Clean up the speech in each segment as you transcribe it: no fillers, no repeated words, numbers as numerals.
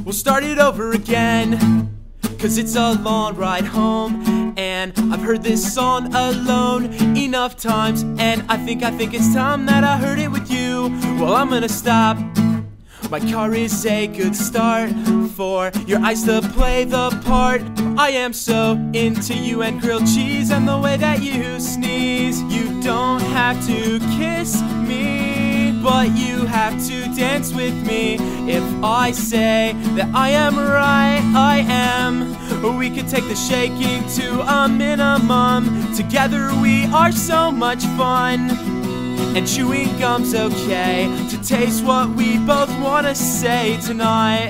we'll start it over again. Cause it's a long ride home, and I've heard this song alone enough times, and I think it's time that I heard it with you. Well, I'm gonna stop. My car is a good start for your eyes to play the part. I am so into you and grilled cheese and the way that you sneeze. You don't have to kiss me, but you have to dance with me. If I say that I am right, I am. We could take the shaking to a minimum. Together we are so much fun. And chewing gum's okay to taste what we both wanna say tonight.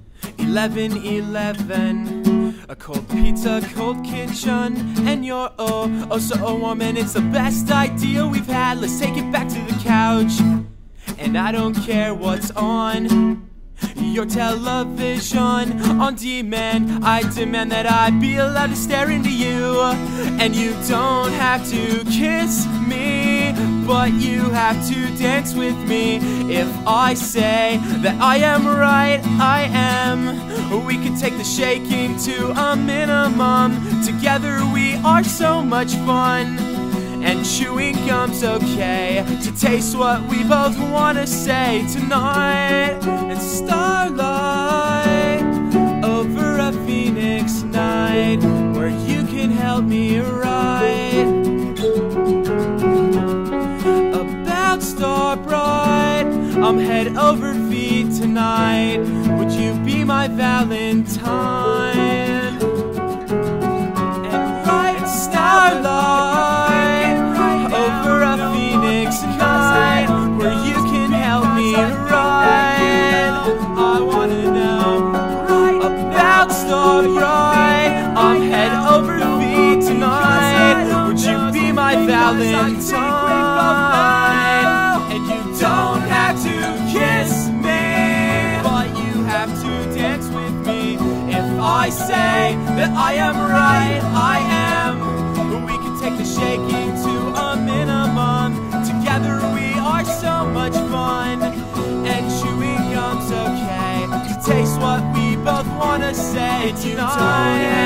11:11, a cold pizza, cold kitchen, and you're oh so warm, and it's the best idea we've had. Let's take it back to the couch, and I don't care what's on your television on demand. I demand that I be allowed to stare into you, and you don't have to kiss me, but you have to dance with me. If I say that I am right, I am. We can take the shaking to a minimum. Together we are so much fun. And chewing gum's okay to taste what we both wanna say tonight. And starlight over a Phoenix night, where you can help me write about Star Bright. I'm head over feet tonight. Would you be my Valentine? And write starlight over a Phoenix night, where you can help me write. I wanna know about Star Bright. I'm head over feet tonight. Would you be my Valentine? And you don't have to kiss me, but you have to dance with me. If I say that I am right, I am. We can take the shaking to a minimum. Together we are so much fun. And chewing gum's okay to taste what we both wanna say tonight.